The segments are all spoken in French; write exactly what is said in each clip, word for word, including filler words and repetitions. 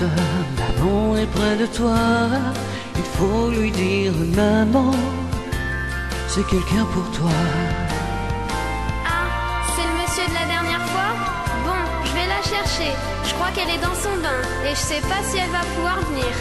maman est près de toi, il faut lui dire maman, c'est quelqu'un pour toi. Ah, c'est le monsieur de la dernière fois? Bon, je vais la chercher. Je crois qu'elle est dans son bain et je sais pas si elle va pouvoir venir.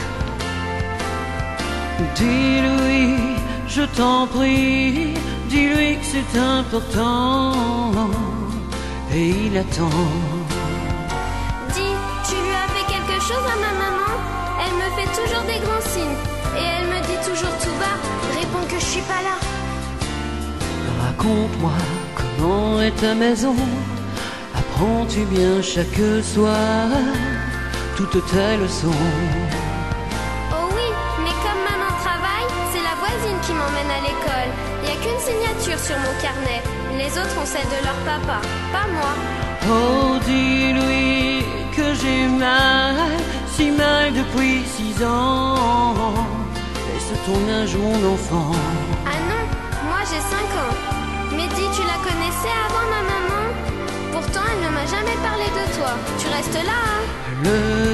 Dis-lui, je t'en prie, dis-lui que c'est important et il attend. Dis, tu lui as fait quelque chose à ma maman? Elle me fait toujours des grands signes et elle me dit toujours tout bas, réponds que je suis pas là. Raconte-moi comment est ta maison, apprends-tu bien chaque soir toutes tes leçons? Oh oui, mais comme maman travaille, c'est la voisine qui m'emmène à l'école. Il n'y a qu'une signature sur mon carnet, les autres ont celle de leur papa, pas moi. Oh, dis-lui que j'ai mal, si mal depuis six ans. Laisse ton âge, mon enfant. Ah non, moi j'ai cinq ans. Mais dis, tu la connaissais avant ma maman? Pourtant elle ne m'a jamais parlé de toi. Tu restes là, hein? Le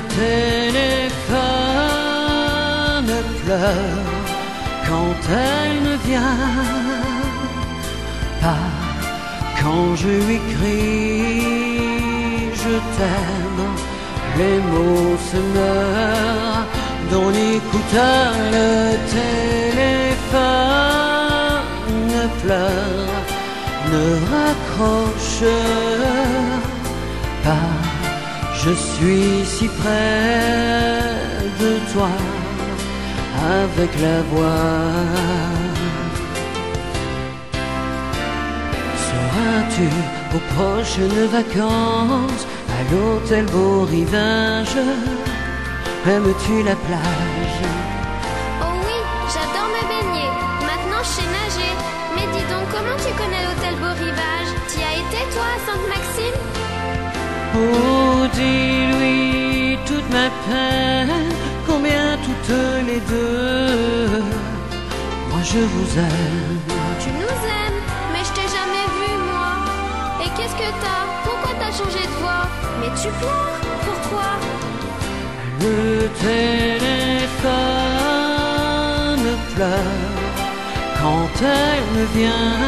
téléphone pleure quand elle ne vient pas. Quand je lui crie je t'aime, les mots se meurent dans l'écouteur. Le téléphone pleure, ne raccroche pas. Je suis si près de toi avec la voix. Seras-tu aux prochaines vacances à l'hôtel Beau Rivage? Aimes-tu la plage? Oh oui, j'adore me baigner. Maintenant je sais nager. Mais dis donc, comment tu connais l'hôtel Beau Rivage? T'y as été toi à Sainte-Maxime? Oh, dis-lui toute ma peine, combien toutes les deux, moi je vous aime. Tu nous aimes, mais je t'ai jamais vu moi. Et qu'est-ce que t'as? Pourquoi t'as changé de voix? Mais tu pleures? Pourquoi? Le téléphone pleure quand elle ne vient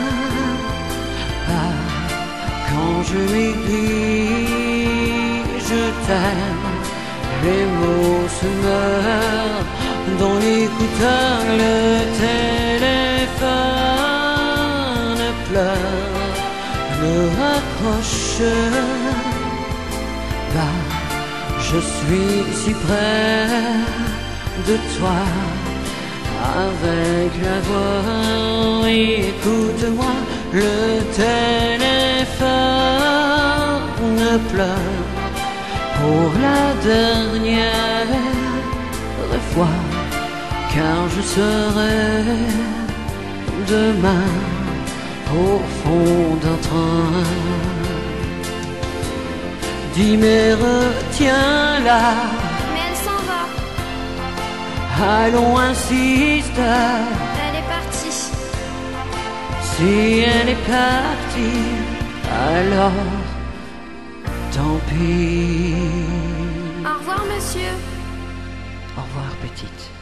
pas. Quand je lui dis je t'aime, les mots se meurent dans l'écouteur. Le téléphone pleure, ne raccroche pas. Je suis si près de toi avec la voix. Écoute-moi, le téléphone pleure pour la dernière fois, car je serai demain au fond d'un train. Dis mais retiens-la, Mais elle s'en va. allons insiste. Elle est partie. Si elle est partie, alors tant pis. Au revoir monsieur. Au revoir petite.